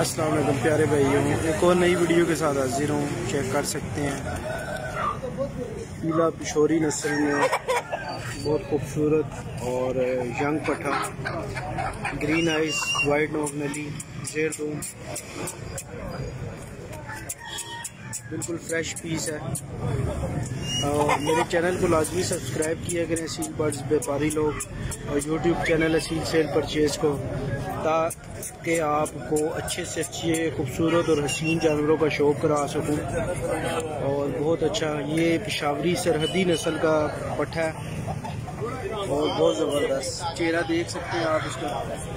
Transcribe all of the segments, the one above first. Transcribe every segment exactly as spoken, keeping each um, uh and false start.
अस्सलाम वालेकुम प्यारे भाइयों, एक और नई वीडियो के साथ हाजिर हूँ। चेक कर सकते हैं पीला पिशोरी नस्ल में बहुत खूबसूरत और यंग पठा, ग्रीन आइस, वाइट नोक नली, जेर दूम, बिल्कुल फ्रेश पीस है। और मेरे चैनल को लाजमी सब्सक्राइब किया करें असील बर्ड्स व्यापारी लोग, और YouTube channel Aseel sale purchase को, ताकि आपको अच्छे से अच्छे खूबसूरत और हसीन जानवरों का शौक़ करा सकूं। और बहुत अच्छा ये पेशावरी सरहदी नस्ल का पट्ठा है और बहुत ज़बरदस्त चेहरा देख सकते हैं आप इसका।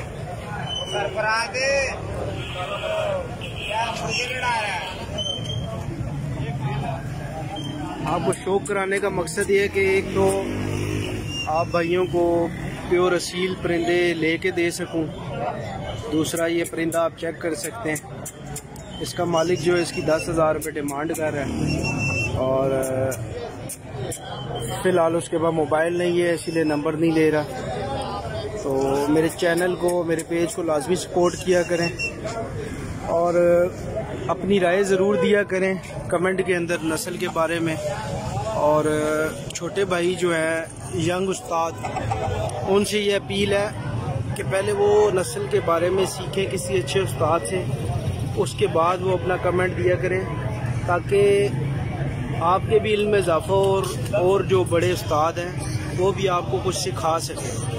आपको शौक़ कराने का मकसद ये है कि एक तो आप भाइयों को प्योर असील परिंदे लेके दे सकूं, दूसरा ये परिंदा आप चेक कर सकते हैं। इसका मालिक जो है इसकी दस हज़ार रुपये डिमांड कर रहा है और फ़िलहाल उसके पास मोबाइल नहीं है, इसीलिए नंबर नहीं ले रहा। तो मेरे चैनल को, मेरे पेज को लाजमी सपोर्ट किया करें और अपनी राय ज़रूर दिया करें कमेंट के अंदर नस्ल के बारे में। और छोटे भाई जो हैं यंग उस्ताद, उनसे ये अपील है कि पहले वो नस्ल के बारे में सीखें किसी अच्छे उस्ताद से, उसके बाद वो अपना कमेंट दिया करें, ताकि आपके भी इल्म में इजाफा हो और, और जो बड़े उस्ताद हैं वो भी आपको कुछ सिखा सकें।